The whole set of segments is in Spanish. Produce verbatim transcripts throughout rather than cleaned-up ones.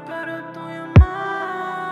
espero tu llamada.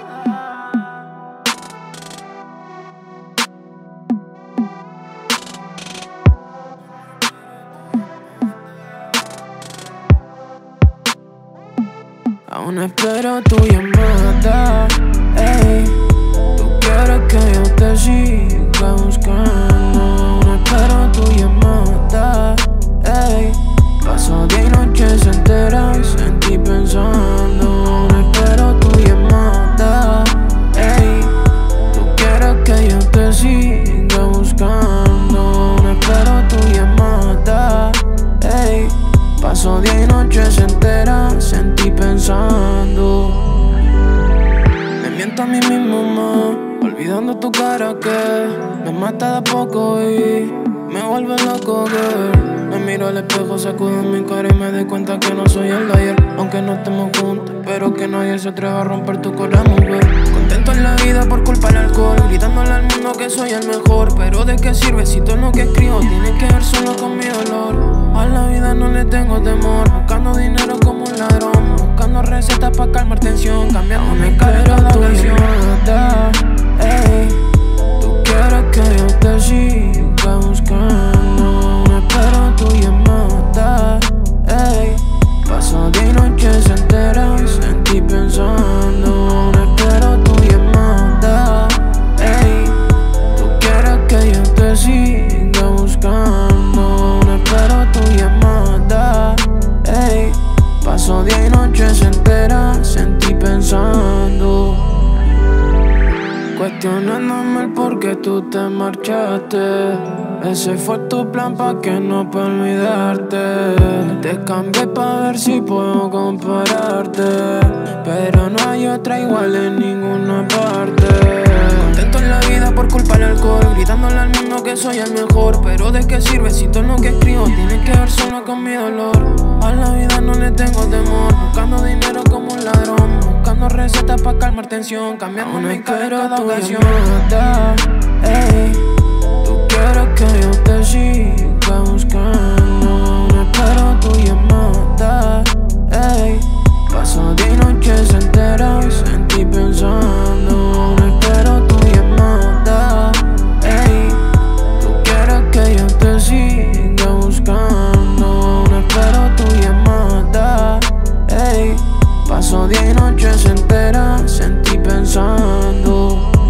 Aún espero tu llamada, ey. Tú quieres que yo te siga buscando. Aún espero tu llamada, ey. Paso día y noches enteras en ti pensando. Aún espero tu llamada, ey. Tú quieres que yo te siga buscando. Aún espero tu llamada, ey. Paso día y noches enteras en ti pensando. Me miento a mí mismo más, olvidando tu cara que me mata de a poco y me vuelve loco, girl. Me miro al espejo, sacudo mi cara y me doy cuenta que no soy el de ayer. Aunque no estemos juntos, pero que nadie se atreva a romper tu corazón, mujer. Contento en la vida por culpa del alcohol, gritándole al mundo que soy el mejor. Pero ¿de qué sirve si todo lo que escribo tiene que ver solo con mi dolor? A la vida no le tengo temor, buscando dinero como un ladrón, buscando recetas para calmar tensión, cambiando mi cara cada canción. Ey, tú quieres que yo te siga buscando. No espero tu llamada, ey. Paso día y noches enteras en ti pensando. No espero tu llamada, ey. Tú quieres que yo te siga buscando. No espero tu llamada, ey. Paso día y noches enteras en ti pensando. Cuestionándome el por qué tú te marchaste. Ese fue tu plan pa' que no puedo olvidarte. Te cambié pa' ver si puedo compararte, pero no hay otra igual en ninguna parte. Contento en la vida por culpa del alcohol, gritándole al mundo que soy el mejor. Pero ¿de qué sirve si todo lo que escribo tiene que ver solo con mi dolor? A la vida no le tengo temor, buscando dinero como un ladrón, buscando recetas para calmar tensión, cambiando mi cara cada ocasión. Ey, tú quieres que yo te siga buscando. No espero tu llamada, ey. Paso día y noches enteras en ti pensando. No espero tu llamada, ey. Tú quieres que yo te siga buscando. No espero tu llamada, ey. Paso día y noches enteras en ti pensando.